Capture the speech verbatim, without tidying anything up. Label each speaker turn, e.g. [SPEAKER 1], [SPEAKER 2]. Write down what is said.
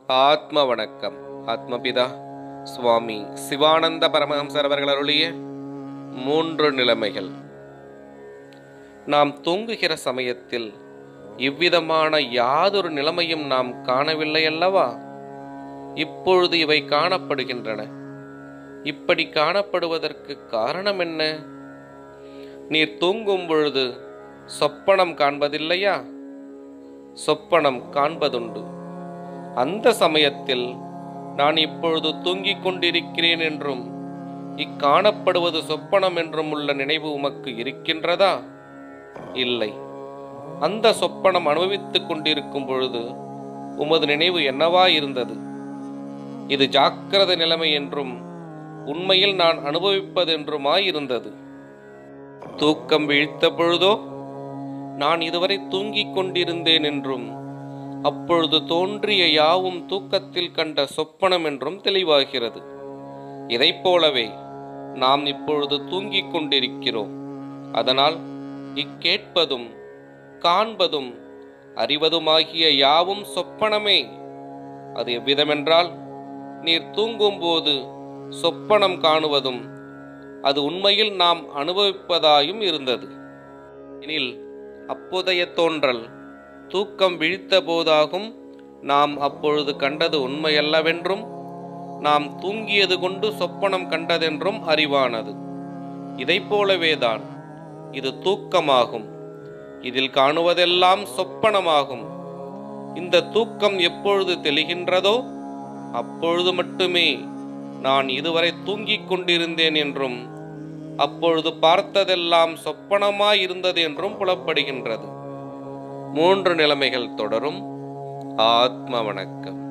[SPEAKER 1] ஆத்ம வணக்கம். ஆத்மபிதா சுவாமி சிவானந்த பரமஹம்சர் அவர்கள் அருளிய மூன்று நிலைமைகள். நாம் தூங்குகிற சமயத்தில் இவ்விதமான யாதொரு நிலைமையும் நாம் காணவில்லை அல்லவா? இப்பொழுது இவை காணப்படுகின்றன. இப்படி காணப்படுவதற்கு காரணம் என்ன? நீர் தூங்கும் பொழுது சொப்பனம் காண்பதில்லையா? சொப்பனம் காண்பதுண்டு. அந்த சமயத்தில் நான் இப்பொழுது தூங்கிக் கொண்டிருக்கிறேன் என்றும் இக்காணப்படுவது சொப்பனம் என்றும் உள்ள நினைவு உமக்கு இருக்கின்றதா? இல்லை. அந்த சொப்பனம் அனுபவித்துக் கொண்டிருக்கும் பொழுது உமது நினைவு என்னவா இருந்தது? இது ஜாக்கிரத நிலைமை என்றும் உண்மையில் நான் அனுபவிப்பதென்றுமாயிருந்தது. தூக்கம் வீழ்த்த பொழுதோ நான் இதுவரை தூங்கிக் கொண்டிருந்தேன் என்றும் அப்பொழுது தோன்றிய யாவும் தூக்கத்தில் கண்ட சொப்பனம் என்றும் தெளிவாகிறது. இதைப் போலவே நாம் இப்பொழுது தூங்கிக் கொண்டிருக்கிறோம். அதனால் இக்கேட்பதும் காண்பதும் அறிவதுமாகிய யாவும் சொப்பனமே. அது எவ்விதமென்றால், நீர் தூங்கும்போது சொப்பனம் காணுவதும் அது உண்மையில் நாம் அனுபவிப்பதாயும் இருந்தது. எனில் அப்போதைய தோன்றல் தூக்கம் விழித்த போதாகும் நாம் அப்பொழுது கண்டது உண்மையல்லவென்றும் நாம் தூங்கியது கொண்டு சொப்பனம் கண்டதென்றும் அறிவானது. இதைப் போலவேதான் இது தூக்கமாகும். இதில் காணுவதெல்லாம் சொப்பனமாகும். இந்த தூக்கம் எப்பொழுது தெளிகின்றதோ அப்பொழுது மட்டுமே நான் இதுவரை தூங்கிக் கொண்டிருந்தேன் என்றும் அப்பொழுது பார்த்ததெல்லாம் சொப்பனமாயிருந்தது என்றும் புலப்படுகின்றது. மூன்று நிலைமைகள் தொடரும். ஆத்ம வணக்கம்.